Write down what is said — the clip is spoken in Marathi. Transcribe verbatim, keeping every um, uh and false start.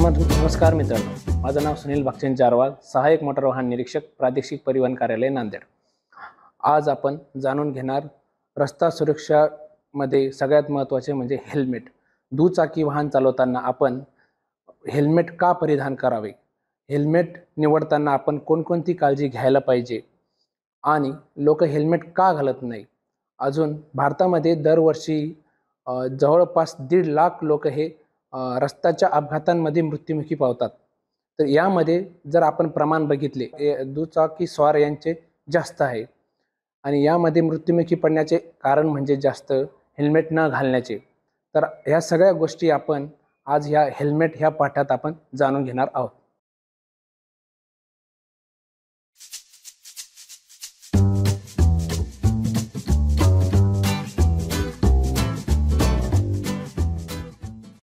नमस् नमस्कार मित्रांनो, माझं नाव सुनील भागचंद जारवाल, सहाय्यक मोटार वाहन निरीक्षक, प्रादेशिक परिवहन कार्यालय नांदेड। आज आपण जाणून घेणार रस्ता सुरक्षामध्ये सगळ्यात महत्त्वाचे म्हणजे हेल्मेट। दुचाकी वाहन चालवताना आपण हेल्मेट का परिधान करावे, हेल्मेट निवडताना आपण कोणकोणती काळजी घ्यायला पाहिजे आणि लोक हेल्मेट का घालत नाही। अजून भारतामध्ये दरवर्षी जवळपास दीड लाख लोक हे रस्त्याच्या अपघातांमध्ये मृत्युमुखी पावतात। तर यामध्ये जर आपण प्रमाण बघितले, दुचाकी स्वार यांचे जास्त आहे आणि यामध्ये मृत्युमुखी पडण्याचे कारण म्हणजे जास्त हेल्मेट न घालण्याचे। तर ह्या सगळ्या गोष्टी आपण आज ह्या हेल्मेट ह्या पाठात आपण जाणून घेणार आहोत।